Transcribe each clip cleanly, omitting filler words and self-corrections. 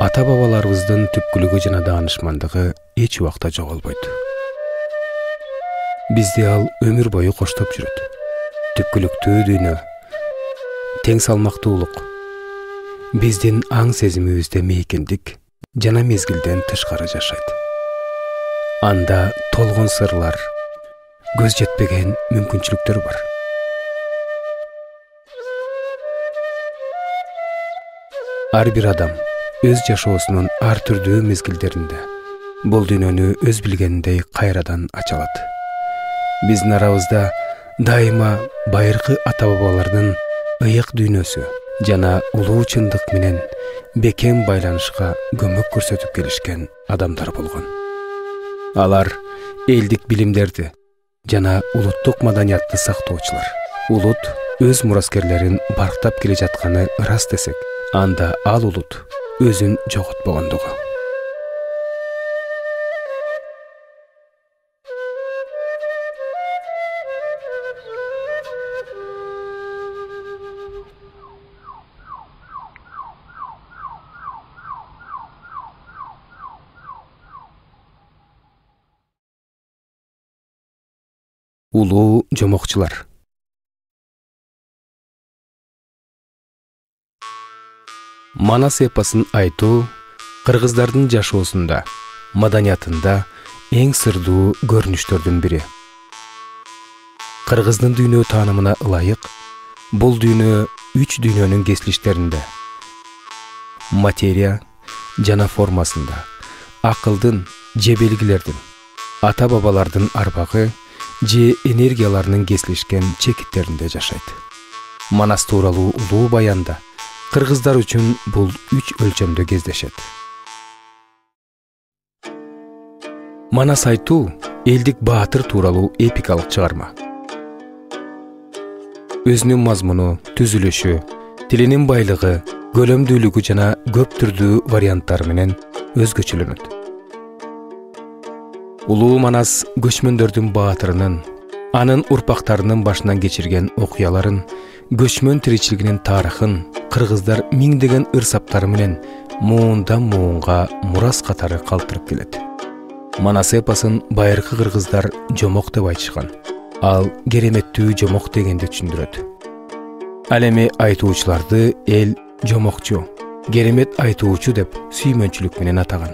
ата-бабаларыбыздын түпкүлүгү жана даанышмандыгы эч убакта жоголбойт. Бизди ал өмүр бою коштоп жүрөт. Түпкүлүктүү дүйнө, тең салмактуулук, биздин аң сезимибизде мейкиндик жана мезгилден тышкары жашайт. Анда толгон сырлар, көз жетпеген мүмкүнчүлүктөр бар. Ар бир адам өз жашоосунун ар түрдүү мезгилдеринде бул дүйнөнү өз билгениндей кайрадан ача алат. Биздин арабызда дайыма байыркы ата-бабалардын ыйык дүйнөсү жана улуу чындык менен бекем байланышка көмөк көрсөтүп келишкен адамдар болгон. Алар элдик билимдерди жана улуттук маданиятты сактоочулар. Улут өз мураскерлерин барктап келе жатканы ырас десек, анда ал улут өзүн жоготпогондугу. Улуу жомокчулар. Манас эпосын айтуу кыргыздардын жашоосунда, маданиятында эң сырдуу көрүнүштөрдүн бири. Кыргыздын дүйнө таанымына ылайык, бул дүйнө үч дүйнөнүн кесилиштеринде, материя жана формасында, акылдын же белгилердин, ата-бабалардын арбагы же энергияларынын кесилишкен чекиттеринде жашайт. Манас тууралуу улуу баянда кыргыздар үчүн бул үч өлчөмдө кездешет. Манас айтуу элдик баатыр тууралуу эпикалык чыгарма. Өзүнүн мазмуну, түзүлүшү, тилинин байлыгы, көлөмдүүлүгү жана көп түрдүү варианттары менен өзгөчөлөнөт. Улуу Манас көчмөндөрдүн баатырынын, анын урпактарынын башынан кечирген окуяларын, көчмөн тиричилигинин тарыхын кыргыздар миңдеген ырсаптары менен муундан муунга мурас катары калтырып келет. Манас эпосын байыркы кыргыздар жомок деп айтышкан. Ал кереметтүү жомок дегенди түшүндүрөт. Ал эми айтуучуларды эл жомокчу, керемет айтуучу деп сүймөнчүлүк менен атаган.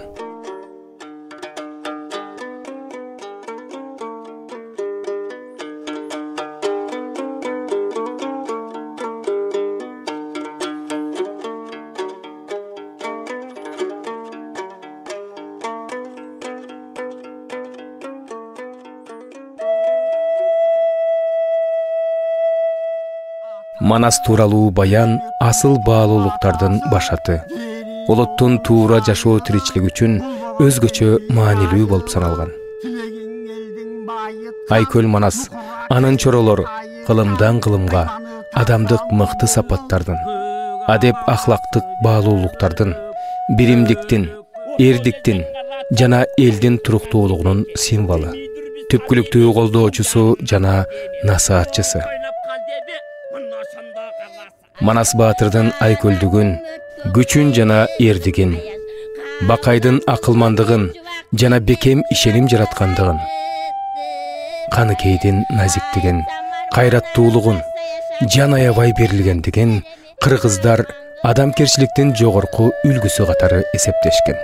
Манас тууралуу баян асыл баалуулуктардын башаты. Улуттун туура жашоо тиричилиги үчүн өзгөчө маанилүү болуп саналган. Айкөл Манас анын чоролору кылымдан кылымга адамдык мыкты сапаттардын, адеп ахлактык баалуулуктардын, биримдиктин, эрдиктин жана элдин туруктуулугунун символу, түпкүлүктүү колдоочусу жана насаатчысы. Манас баатырдын айкөлдүгүн, күчүн жана эрдигин, бакайдын акылмандыгын жана бекем ишеним жараткандыгын, каныкейдин назиктигин, кайраттуулугун, жан аябай берилгендигин кыргыздар адамкерчиликтин жогорку үлгүсү катары эсептешкен.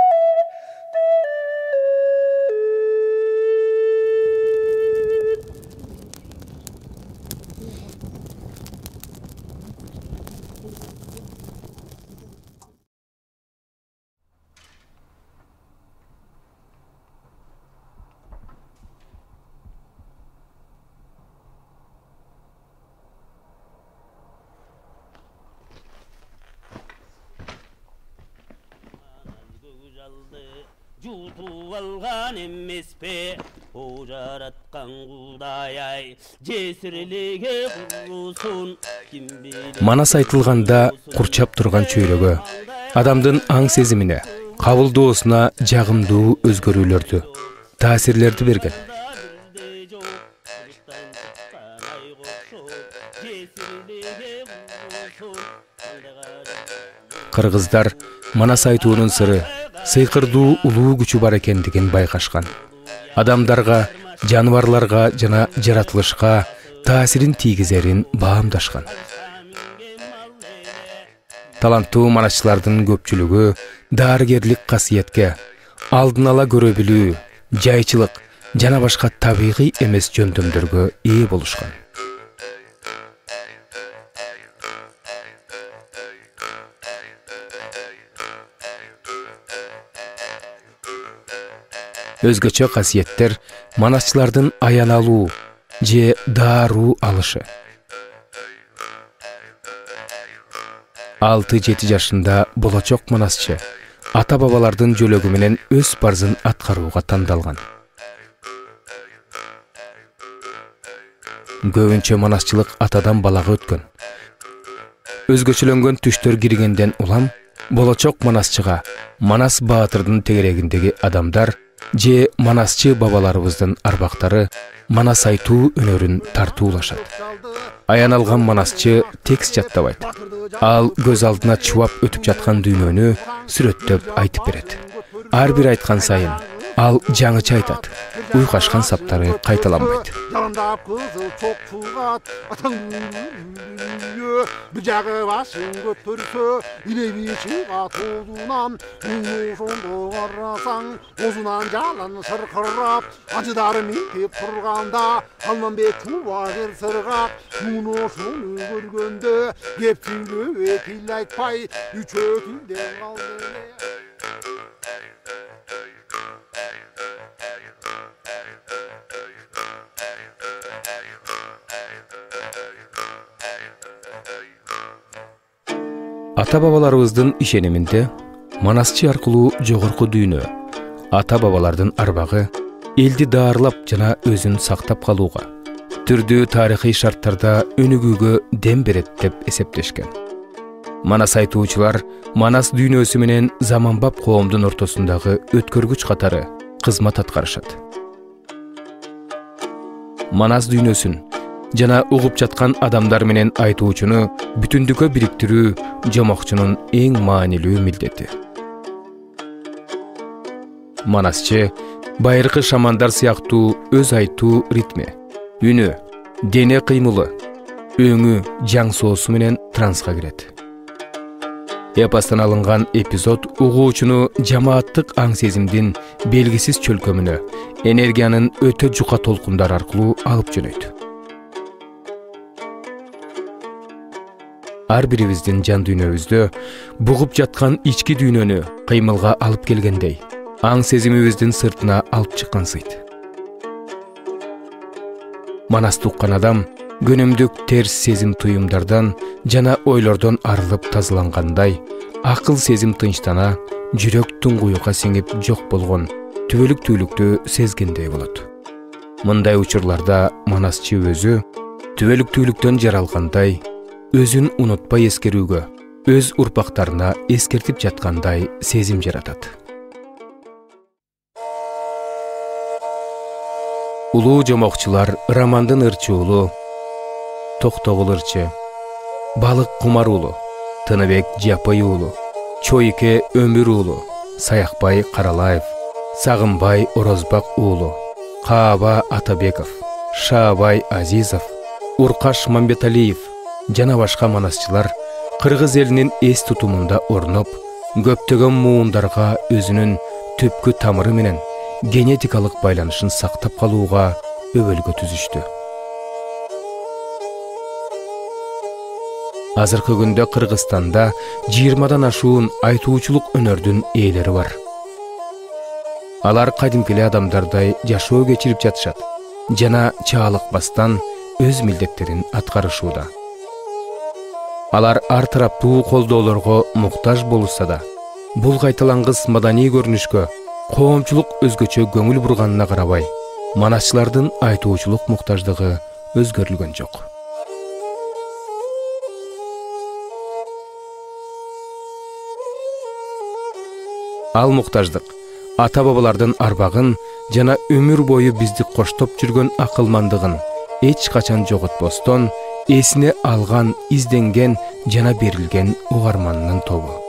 Jutu algan emespe o jaratkan Kudayay cesirlige kurusun kim bilir. Манас айтылганда курчап турган чөйрөгө, адамдын аң сезимине, кабылдоосуна жагымдуу өзгөрүүлөрдү, таасирлерди берген. Кыргыздар манас айтуунун сыры, сыйкырдуу улуу күчү бар экендигин байкашкан. Адамдарга, жаныбарларга жана жаратылышка таасирин тийгизерин баамдашкан. Таланттуу манасчылардын көпчүлүгү дарыгерлик касиетке, алдын ала көрө билүү, жайчылык жана башка табигый эмес жөндөмдөргө ээ болушкан. Өзгөчө касиеттер манасчылардын аяналуу же даруу алышы. 6-7 жашында болочок манасчы ата-бабалардын жөлөгү менен өз парзын аткарууга тандалган. Көбүнчө манасчылык атадан балага өткөн. Өзгөчөлөнгөн түштөр киргенден улам болочок манасчыга Манас Баатырдын тегерегиндеги адамдар же манасчы бабаларыбыздын арбактары манас айтуу өнөрүн тартуулашат. Аяналган манасчы текст жаттабайт. Ал көз алдына чубап өтүп жаткан дүйнөнү сүрөттөп айтып берет. Ар бир айткан сайын ал жаңыча айтат. Уйкашкан саптары кайталанбайт. Ата-бабаларыбыздын ишениминде манасчы аркылуу жогорку дүйнө, ата-бабалардын арбагы элди даарылап жана өзүн сактап калууга, түрдүү тарыхый шарттарда өнүгүүгө дем берет деп эсептешкен. Манас айтуучулар манас дүйнөсү менен заманбап коомдун ортосундагы өткөргүч катары кызмат аткарышат. Манас дүйнөсүн жана угуп жаткан адамдар менен айтуучуну бүтүндүккө бириктирүү жомокчунун эң маанилүү милдети. Манасчы байыркы шамандар сыяктуу өз айтуу ритми, үнү, дене кыймылы, өңү, жаң соосу менен транска кирет. Эпостон алынган эпизод угуучуну жамааттык аң сезимдин белгисиз чөлкөмүнө, энергиянын өтө жука толкундар аркылуу алып жөнөйт. Ар бирибиздин жан дүйнөбүздө бугуп жаткан ички дүйнөнү кыймылга алып келгендей, аң сезимибиздин сыртына алып чыккансыйт. Манасты уккан адам көнөмдүк терс сезим туюмдардан жана ойлордон арылып тазалангандай, акыл сезим тынчтана, жүрөк туңгуюкка сиңип жок болгон түбөлүктүүлүктү сезгендей болот. Мындай учурларда манасчы өзү түбөлүктүүлүктөн жаралгандай, өзүн унутпай эскерүүгө, өз урпактарына эскертип жаткандай сезим жаратат. Улуу жомокчулар Романдын ырчы уулу, Токтогул ырчы, Балык Кумар уулу, Тыныбек Жапай уулу, Чойке Өмүр уулу, Саякбай Каралаев, Сагынбай Орозбак уулу, Кааба Атабеков, Шаабай Азизов, Уркаш Мамбеталиев жана башка манасчылар кыргыз элинин эс тутумунда орноп, көптөгөн муундарга өзүнүн түпкү тамыры менен генетикалык байланышын сактап калууга өбөлгө түзүштү. Азыркы күндө Кыргызстанда 20дан ашуун айтуучулук өнөрдүн ээлери бар. Алар кадимкиле адамдардай жашоо кечирип жатышат жана чаалыкпастан өз милдеттерин аткарышууда. Алар ар тараптуу колдоолорго муктаж болушса да, бул кайталангыс маданий көрүнүшкө коомчулук өзгөчө көңүл бурганына карабай, манасчылардын айтуучулук муктаждыгы өзгөрүлгөн жок. Ал муктаждык ата-бабалардын арбагын жана өмүр бою бизди коштоп жүргөн акылмандыгын эч качан жоготпостон эсине алган, изденген жана берилген угарманынын тобу.